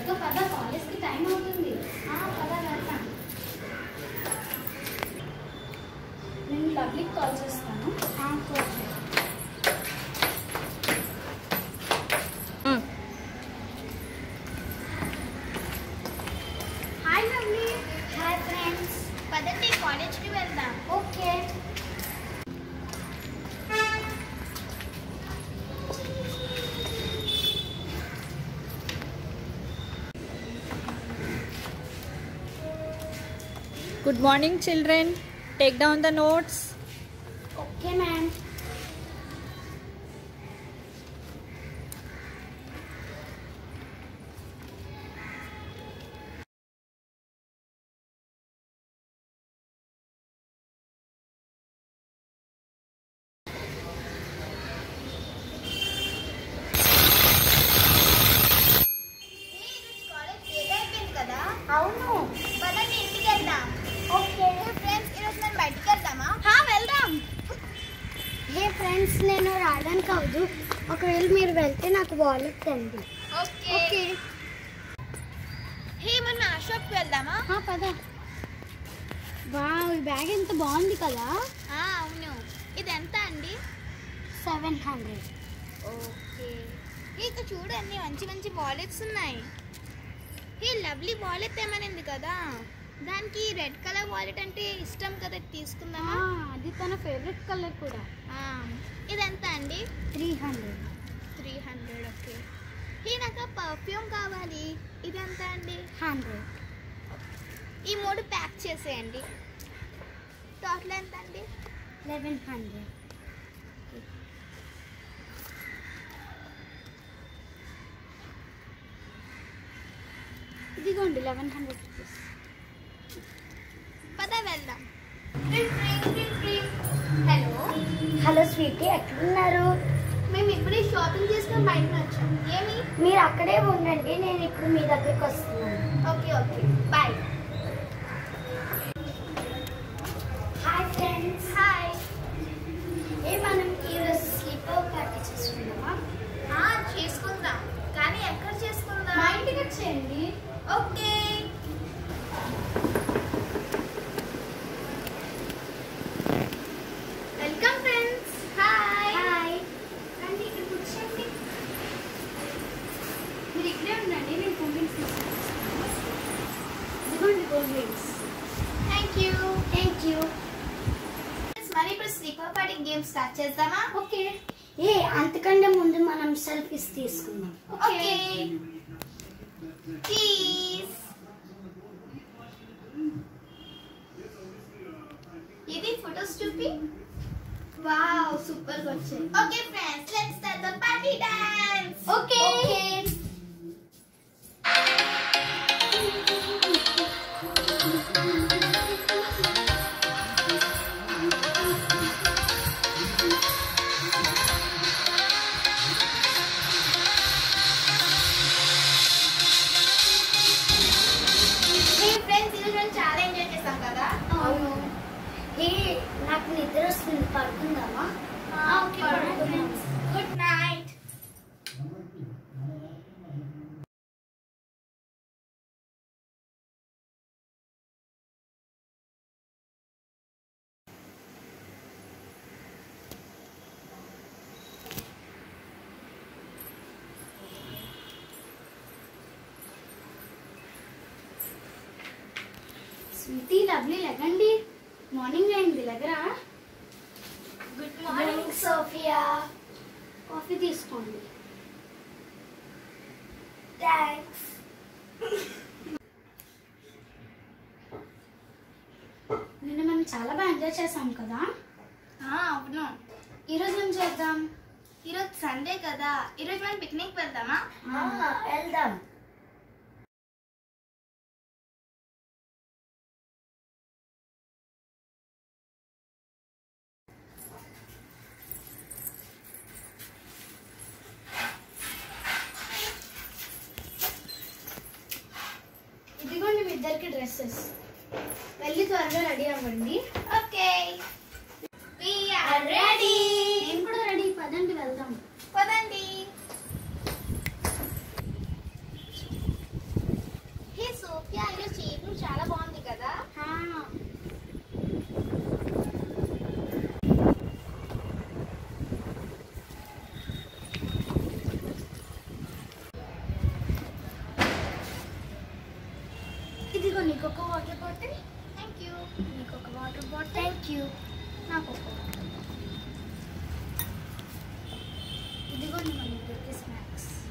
ఇంకా పద, కాలేజ్కి టైం అవుతుంది. పద వెళ్తాం. నేను లవ్లీకి కాల్ చేస్తాను. Hi Lovely. Hi friends. పదండి కాలేజ్కి వెళ్దాం. Okay. Good morning, children. Take down the notes. Okay, ma'am. అవును, పదండి ఇంటికి వెళ్దాం. ఓకే ఫ్రెండ్స్, ఈరోజు మనం బయటికి వెళ్దామా? వెళ్దాం. హే ఫ్రెండ్స్, నేను రావడానికి అవదు. ఒకవేళ మీరు వెళ్తే నాకు వాలెట్ తండి. ఓకే. హే, మనం ఆ షాప్కి వెళ్దామా? పద. వావ్, ఈ బ్యాగ్ ఎంత బాగుంది కదా. అవును. ఇది ఎంత అండి? 700. ఓకే. ఇక చూడండి, మంచి మంచి వాలెట్స్ ఉన్నాయి. ఈ లవ్లీ వాలెట్ ఏమనింది కదా, దానికి రెడ్ కలర్ వాలెట్ అంటే ఇష్టం కదా, తీసుకుందామా? అది తన ఫేవరెట్ కలర్ కూడా. ఇదెంత అండి? 300. ఓకే. ఈ నాకు పర్ఫ్యూమ్ కావాలి. ఇదెంత అండి? 100. ఈ 3 ప్యాక్ చేసేయండి. టోటల్ ఎంత అండి? 1100. ఇదిగోండి 1100 రూపీస్. పద వెళ్దాం. హలో స్వీటీ, ఎక్కడున్నారు? మేము ఇప్పుడే షాపింగ్ చేసుకుని బయటకు వచ్చాం. ఏమి? మీరు అక్కడే ఉండండి, నేను ఇప్పుడు మీ దగ్గరికి వస్తున్నాను. Okay. Bye. Hi friends. Hi. మనం ఈరోజు స్లీపర్ పార్టీ చేసుకుందామా? చేసుకుందాం, కానీ ఎక్కడ చేసుకుందాం? మా ఇంటికి వచ్చేయండి. ఓకే. Welcome friends. హాయ్. రండి, ఇక్కడ కూర్చోండి. మీరు ఇక్కడే ఉండండి, నేను కూల్ డ్రింక్స్ తీసుకొస్తాను. ఇదిగోండి కూల్ డ్రింక్స్. Thank you. మరి ఇప్పుడు స్లీపర్ పార్టీ గేమ్ స్టార్ట్ చేద్దామా? ఓకే. అంతకంటే ముందు మనం సెల్ఫీస్ తీసుకుందాం. ఓకే. ఇది ఫోటోస్ చూపి. వావ్, సూపర్ గా వచ్చాయి. Okay friends, let's start the party dance. Okay. చాలా ఎంజాయ్ చేస్తాం కదా. అవును. నాకు నిద్ర వస్తుంది, పడుకుందామా? Good night. స్వీటీ, లవ్లీ, లెగండి. మార్నింగ్ అయింది, లెగరా. Good morning Sophia. కాఫీ తీసుకోండి. థ్యాంక్స్. నిన్న మనం చాలా బాగా ఎంజాయ్ చేసాం కదా. అవును. ఈరోజు ఏం చేద్దాం? ఈరోజు సండే కదా, ఈరోజు మనం పిక్నిక్ వెళ్దామా? వెళ్దాం. ఇదిగోండి మీ ఇద్దరికి డ్రెస్సెస్. వెళ్ళి త్వరగా రెడీ అవ్వండి. ఓకే. We are ready. నేను కూడా రెడీ. పదండి వెళ్దాం. పదండి. చాలా బాగుంది కదా. ఇదిగో నీకు ఒక వాటర్ బాటిల్. Thank you. నీకు ఒక వాటర్ బాటిల్. Thank you. నాకు ఒక వాటర్ బాటిల్. ఇదిగో మన ఇద్దరికి స్నాక్స్.